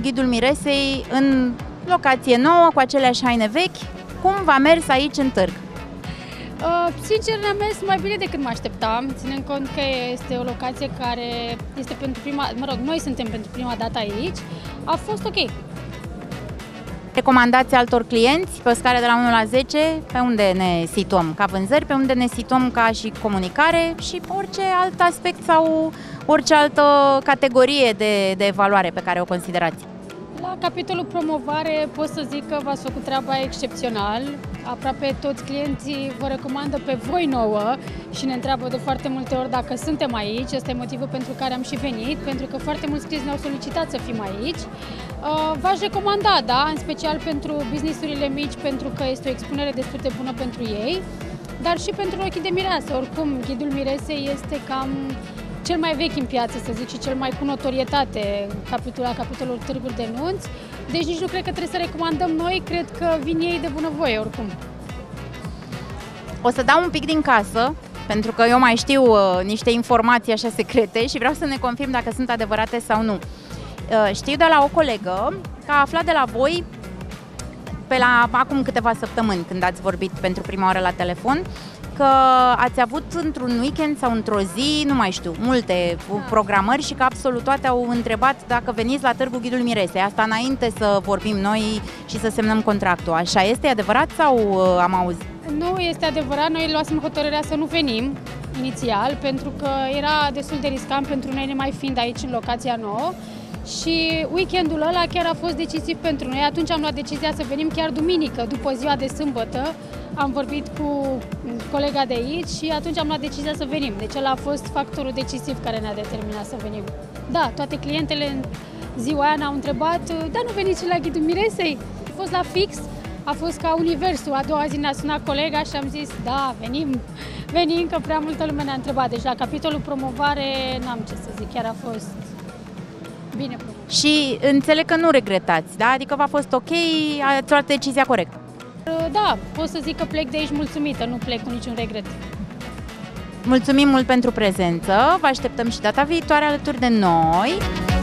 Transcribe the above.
Ghidul Miresei în locație nouă, cu aceleași haine vechi. Cum v-a mers aici în târg? Sincer, ne-a mers mai bine decât mă așteptam, ținând cont că este o locație care este pentru noi suntem pentru prima dată aici. A fost ok. Recomandați altor clienți pe o scară de la 1 la 10, pe unde ne situăm ca vânzări, pe unde ne situăm ca și comunicare și orice alt aspect sau orice altă categorie de evaluare pe care o considerați? La capitolul promovare pot să zic că v-ați făcut treaba excepțional. Aproape toți clienții vă recomandă pe voi nouă și ne întreabă de foarte multe ori dacă suntem aici. Asta e motivul pentru care am și venit, pentru că foarte mulți clienți ne-au solicitat să fim aici. V-aș recomanda, da, în special pentru business-urile mici, pentru că este o expunere destul de bună pentru ei, dar și pentru ochii de mireasă. Oricum, Ghidul Miresei este cam cel mai vechi în piață, să zic, și cel mai cu notorietate la capitolul târguri de nunți. Deci nici nu cred că trebuie să recomandăm noi, cred că vin ei de bunăvoie oricum. O să dau un pic din casă, pentru că eu mai știu niște informații așa secrete și vreau să ne confirm dacă sunt adevărate sau nu. Știu de la o colegă că a aflat de la voi acum câteva săptămâni, când ați vorbit pentru prima oară la telefon, că ați avut într-un weekend sau într-o zi, nu mai știu, multe programări și că absolut toate au întrebat dacă veniți la Târgul Ghidul Miresei. Asta înainte să vorbim noi și să semnăm contractul. Așa este adevărat sau am auzit? Nu este adevărat. Noi luasem hotărârea să nu venim inițial, pentru că era destul de riscant pentru noi, nemai fiind aici în locația nouă. Și weekendul ăla chiar a fost decisiv pentru noi. Atunci am luat decizia să venim chiar duminică, după ziua de sâmbătă. Am vorbit cu colega de aici și atunci am luat decizia să venim. Deci ăla a fost factorul decisiv care ne-a determinat să venim. Da, toate clientele în ziua aia ne-au întrebat, da, nu veniți și la Ghidul Miresei? A fost la fix, a fost ca universul. A doua zi ne-a sunat colega și am zis, da, venim, că prea multă lume ne-a întrebat. Deci la capitolul promovare n-am ce să zic, chiar a fost bine. Și înțeleg că nu regretați, da? Adică v-a fost ok, ați luat decizia corectă. Da, pot să zic că plec de aici mulțumită, nu plec cu niciun regret. Mulțumim mult pentru prezență, vă așteptăm și data viitoare alături de noi.